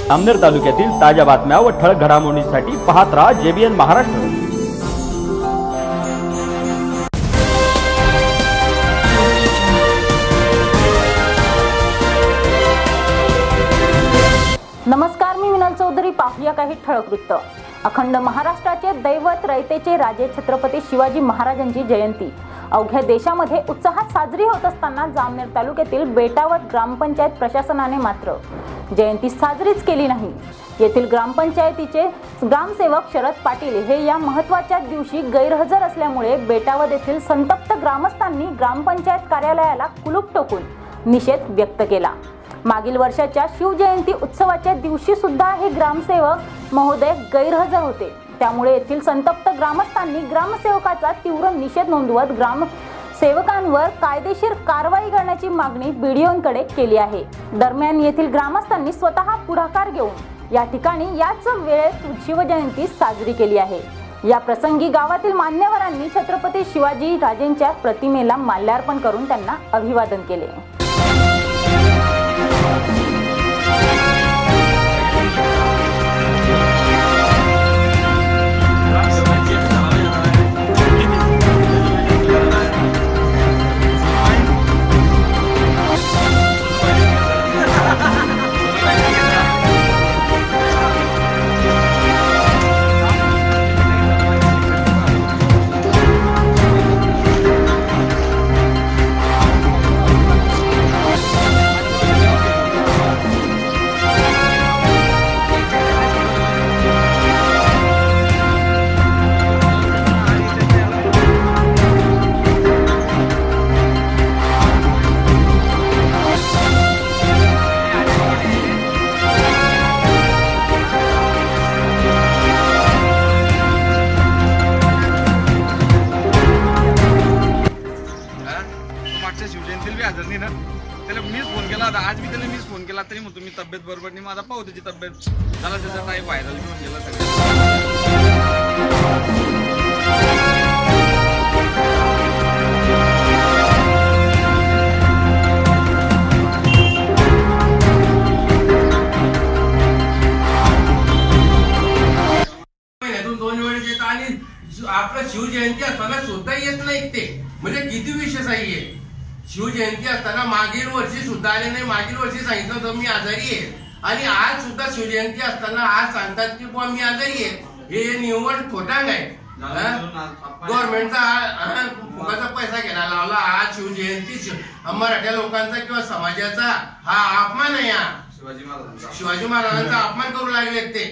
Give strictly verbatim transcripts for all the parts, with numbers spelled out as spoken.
अमनेर तालुक्यातील ताज्या बातम्या व ठळक घडामोडींसाठी पाहत राहा जेबीएन महाराष्ट्र। नमस्कार, मी विनल चौधरी। पाहूया काही ठळक वृत्त। अखंड महाराष्ट्राचे दैवत रयतेचे राजे छत्रपती शिवाजी महाराजांची जयंती अवघ्या देशामध्ये उत्साहात साजरी होत असताना जामनेर तालुक्यातील बेटावत ग्रामपंचायत प्रशासनाने मात्र जयंती साजरीच केली नाही। येथील ग्रामपंचायतीचे ग्रामसेवक शरद पाटील हे या महत्त्वाच्या दिवशी गैरहजर असल्यामुळे बेटावत येथील संतप्त ग्रामस्थांनी ग्रामपंचायत कार्यालयाला कुलूप ठोकून निषेध व्यक्त केला। मागील वर्षाच्या शिवजयंती उत्सवाच्या दिवशी सुद्धा हे ग्रामसेवक महोदय गैरहजर होते, त्यामुळे येथील संतप्त ग्रामस्थांनी ग्रामसेवकाचा तीव्र निषेध नोंदवत ग्रामसेवकांवर कायदेशीर कारवाई करण्याची मागणी बीडीओंकडे केली आहे। दरम्यान येथील ग्रामस्थांनी स्वतः पुढाकार घेऊन या ठिकाणी याच वेळेत शिवजयंती साजरी केली आहे। या प्रसंगी गावातील मान्यवरांनी छत्रपती शिवाजी राजेंच्या प्रतिमेला माल्यार्पण करून त्यांना अभिवादन केले। त्याला मीच फोन केला होता, आज मी त्याला मीच फोन केला तरी म्हणतो मी तब्येत बरोबर नाही, माझा पाहू त्याची तब्येत झाला त्याचा काही व्हायरल घेऊन गेला महिन्यातून दोन वेळेस येत आणि आपलं शिवजयंती असताना सुद्धा येत नाही ते म्हणजे किती विशेष आहे। शिवजयंती असताना मागील वर्षी सुद्धा आले नाही, मागील वर्षी सांगितलं होतं मी आजारी आहे आणि आज सुद्धा शिवजयंती असताना आज सांगतात की बुवा मी आजारी आहे। हे निव्वळ खोटांग आहे। गव्हर्नमेंटचा फुकाचा पैसा घ्यायला लावला। आज शिवजयंती मराठ्या लोकांचा किंवा समाजाचा हा अपमान आहे। हा शिवाजी महाराजांचा शिवाजी महाराजांचा अपमान करू लागले ते।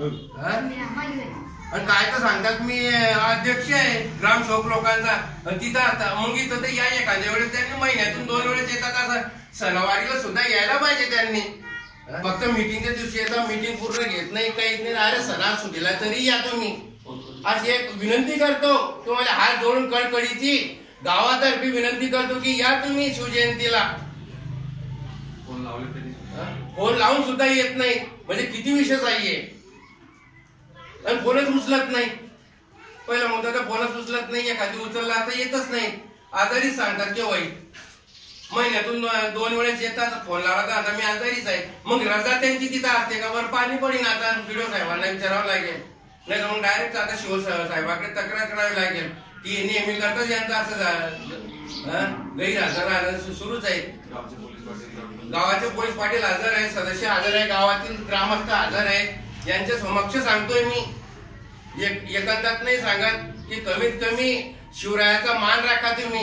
आणि काय तर सांगतात मी अध्यक्ष आहे ग्रामसेवक लोकांचा, तिथं मग इथं तर या एखाद्या वेळेस त्यांनी महिन्यातून दोन वेळेस येतात, असं सणावारीला सुद्धा यायला पाहिजे त्यांनी। फक्त मीटिंगच्या दिवशी येतात, मीटिंग पूर्ण घेत नाही, काहीच नाही। अरे सणासुदीला तरी या तुम्ही। आज एक विनंती करतो तुम्हाला हात जोडून कळकळीची गावातर्फे विनंती करतो की या तुम्ही शिवजयंतीला। फोन लावले तरी फोन लावून सुद्धा येत नाही म्हणजे किती विशेष आहे। आणि फोनच उचलत नाही। पहिला मुद्दा तर फोनच उचलत नाही, एखादी उचलला आता येतच नाही, आजारीच सांगतात केव्हा महिन्यातून दोन वेळेस येतात, फोन लावला तर आता मी आजारीच आहे। मग रजा त्यांची तिथं असते का? बरं पाणी पडीन आता व्हिडिओ साहेबांना विचारावं लागेल, नाही तर मग डायरेक्ट आता शिव साहेबाकडे तक्रार करावी लागेल की नेहमी करताच यांचं असं गैरहजर सुरूच आहे। गावाचे पोलीस पाटील हजर आहे, सदस्य हजर आहे, गावातील ग्रामस्थ हजर आहे। यांच्या समक्ष सांगतोय मी, एक एकांतात नाही सांगत की कमीत कमी शिवरायाचा मान राखा तुम्ही।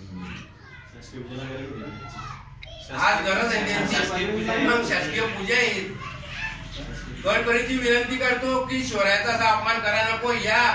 आज गरज आहे त्यांची, मग शासकीय पूजा आहे। कळकळीची विनंती करतो की शिवरायाचा असा अपमान करा नको या।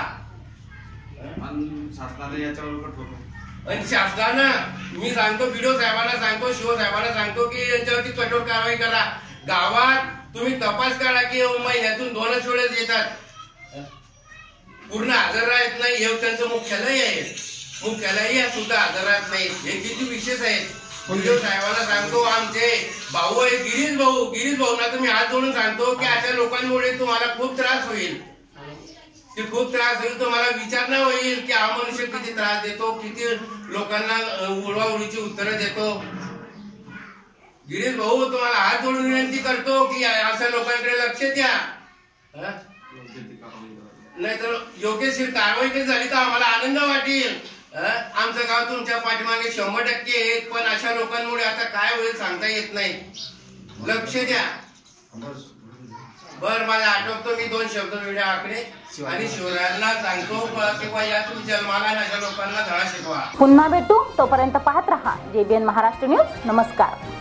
शासनाने याच्यावर कठोर आणि शासनानं मी सांगतो, बीडीओ साहेबांना सांगतो, शिव साहेबांना सांगतो की यांच्यावरती कठोर कारवाई करा। गावात तुम्ही तपास करा की महिन्यातून दोनच वेळेस येतात, पूर्ण हजर राहत नाही। हे त्यांचं मुख्यालय आहे, मुख्यालय सुद्धा हजर राहत नाही। हे किती विशेष आहे। बीडीओ साहेबांना सांगतो, आमचे भाऊ आहे गिरीश भाऊ, गिरीश भाऊंना तुम्ही हात जोडून सांगतो की अशा लोकांमुळे तुम्हाला खूप त्रास होईल, की खूप त्रास होईल। तुम्हाला विचारणा होईल की हा मनुष्य किती त्रास देतो, किती लोकांना उडवाउडीची उत्तरं देतो। गिरीश भाऊ तुम्हाला हात जोडून विनंती करतो की अशा लोकांकडे लक्ष द्या. नाहीतर योग्यशीर कारवाई काही झाली तर आम्हाला आनंद वाटेल. आमचं गाव तुमच्या पाठीमागे शंभर टक्के आहेत, पण अशा लोकांमुळे आता काय होईल सांगता येत नाही. लक्ष द्या. बर मला आठवतो मी दोन शब्द वेगळे आकडे आणि शिवरायांना सांगतो किंवा या तुम्ही जन्माला अशा लोकांना धडा शिकवा. पुन्हा भेटू, तोपर्यंत पाहत रहा जेबीएन महाराष्ट्र न्यूज. नमस्कार.